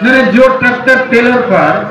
मेरे जो tractor Taylor पर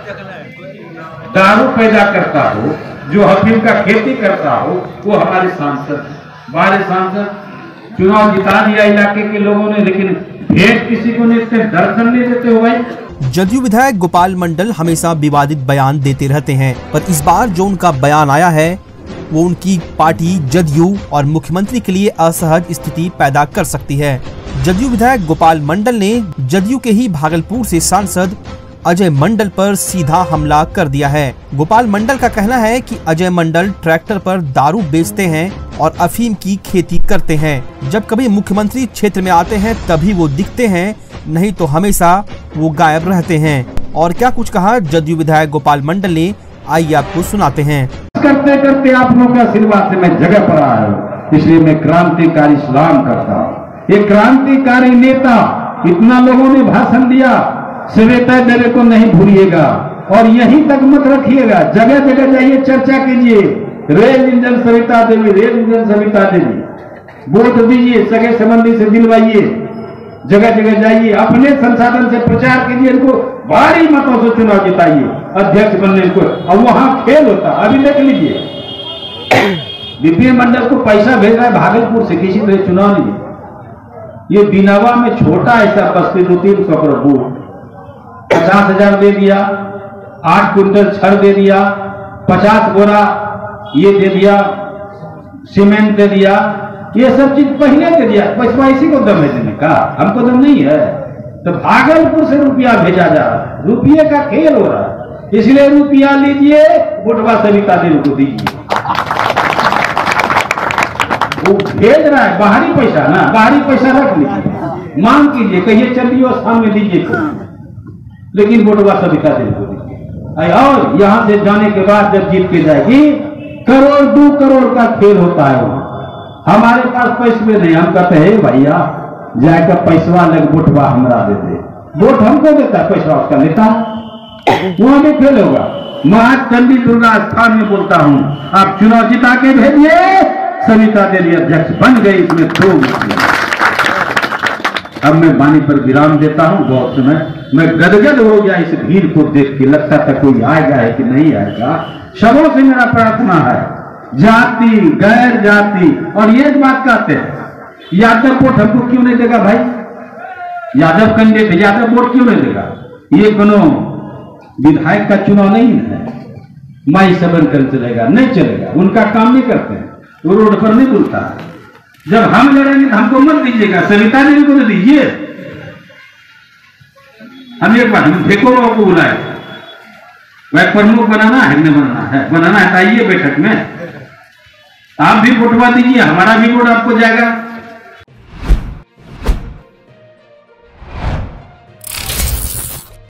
दारू पैदा करता हो, जो अफीम का खेती करता हो, वो हमारे सांसद, हमारे सांसद चुनाव जिता दिया इलाके के लोगों ने, लेकिन भेंट किसी को नहीं देते, दर्शन नहीं देते हो भाई। जदयू विधायक गोपाल मंडल हमेशा विवादित बयान देते रहते हैं, पर इस बार जो उनका बयान आया है वो उनकी पार्टी जदयू और मुख्यमंत्री के लिए असहज स्थिति पैदा कर सकती है। जदयू विधायक गोपाल मंडल ने जदयू के ही भागलपुर से सांसद अजय मंडल पर सीधा हमला कर दिया है। गोपाल मंडल का कहना है कि अजय मंडल ट्रैक्टर पर दारू बेचते हैं और अफीम की खेती करते हैं। जब कभी मुख्यमंत्री क्षेत्र में आते हैं तभी वो दिखते हैं, नहीं तो हमेशा वो गायब रहते हैं। और क्या कुछ कहा जदयू विधायक गोपाल मंडल ने, आइए आपको सुनाते हैं। करते करते आप लोगों का आशीर्वाद से मैं जगह पर आया हूँ, इसलिए मैं क्रांतिकारी सलाम करता हूँ। ये क्रांतिकारी नेता, इतना लोगों ने भाषण दिया, श्वेता देवी को नहीं भूलिएगा और यहीं तक मत रखिएगा, जगह जगह जाइए, चर्चा कीजिए। Rail engine Savita Devi, rail engine Savita Devi, vote दीजिए, सगे संबंधी से दिलवाइए, जगह जगह जाइए, अपने संसाधन से प्रचार कीजिए, इनको भारी मतों से चुनाव जिताइए, अध्यक्ष बनने को। और वहां खेल होता, अभी देख लीजिए, विपिन मंडल को पैसा भेज रहा है भागलपुर से, किसी तरह चुनाव नहीं। ये बिनावा में छोटा ऐसा बस्ती 200-300 करोड़ वोट, 50,000 दे दिया, 8 क्विंटल छड़ दे दिया, 50 बोरा ये दे दिया, सीमेंट दे दिया, ये सब चीज पहले दे दिया। पैसा इसी को दम है देने का, हमको दम नहीं है। तो भागलपुर से रुपया भेजा जा रहा है, रुपये का खेल हो रहा है, इसलिए रुपया लीजिए, वोटवा सविता देवी को दीजिए। वो भेज रहा है बाहरी पैसा ना, बाहरी पैसा रख लीजिए, मांग कीजिए, कहिए चलिए स्थान में दीजिए, लेकिन वोटवा सविता देवी को दीजिए। और यहां से जाने के बाद जब जीत के जाएगी, करोड़ 2 करोड़ का खेल होता है वहां। हमारे पास पैसे में नहीं, हम कहते हैं भैया जाकर पैसवा लग वोटवा हमरा दे दे, वोट हमको देता है, पैसा उसका लेता, वहां भी फेल होगा। मैं आज चंडी दुर्गा स्थान में बोलता हूं, आप चुनाव जिता के भेजिए, सविता देवी अध्यक्ष बन गई, इसमें 2 मुश्किल। अब मैं वाणी पर विराम देता हूं। बहुत समय मैं गदगद हो गया इस भीड़ को देख के, लगता था कोई आएगा है कि नहीं आएगा। सबों से मेरा प्रार्थना है, जाति गैर जाति, और ये बात कहते हैं यादव वोट हमको क्यों नहीं देगा भाई, यादव कैंडिडेट है, यादव वोट क्यों नहीं देगा। ये कोनो विधायक का चुनाव नहीं है, माई सबन कर चलेगा, नहीं चलेगा, उनका काम नहीं करते हैं, वो रोड पर नहीं बोलता है। जब हम लड़ेंगे तो हमको मत दीजिएगा, सविता देवी को तो दीजिए। हम एक बात फेंको को बुलाए, वह प्रमुख बनाना है, न बनाना है, बनाना है, आइए बैठक में, आप भी वोटवा दीजिए, हमारा भी वोट आपको जाएगा।